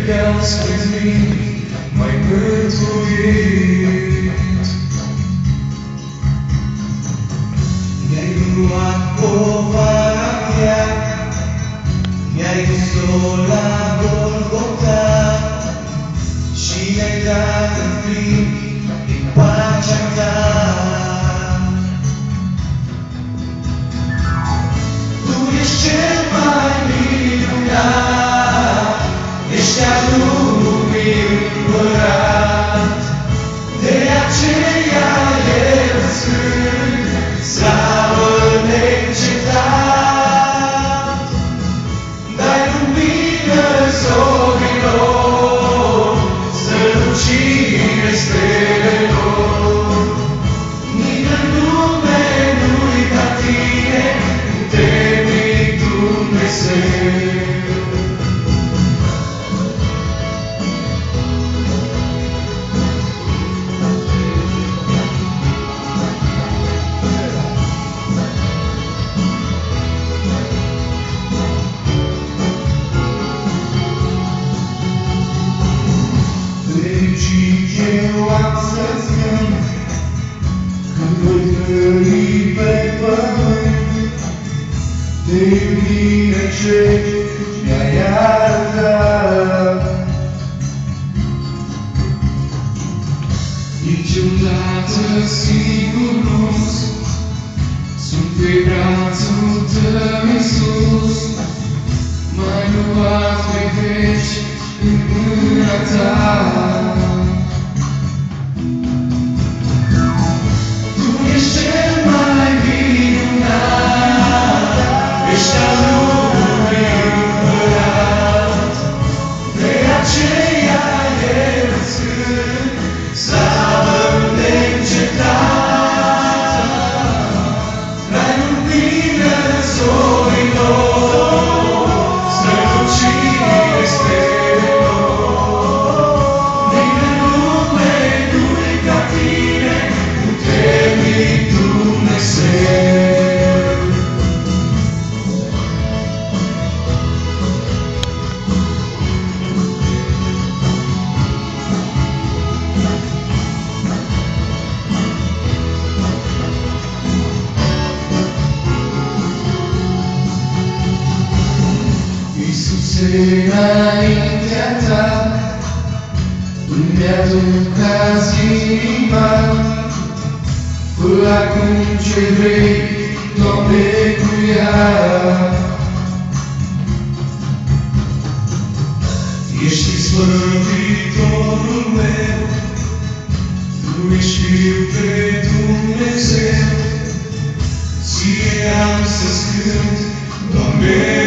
priveau spre mine mai mântuit. Mi-ai luat povara mea, mi-ai dus-o la Golgota și mi-ai dat în plin din pacea ta. Tu ești cel mai minunat, ești al lumii împărat, de aceea eu îți cânt slavă neîncetat. Dai lumină zorilor, strălucire stelelor, nimeni în lume nu-i ca tine, puternic Dumnezeu. Eu am să-ți cânt când voi trăi pe pământ de iubire ce mi-ai arătat. Niciodată singur nu-s sunt pe brațul tău, Iisus, m-ai luat pe veci în mâna ta. Înaintea ta îmi aduc azi inima, fă acum ce vrei, Doamne, cu ea. Ești izbăvitorul meu, Tu ești Fiul pe Dumnezeu, Ție am să-ți cânt, Doamne,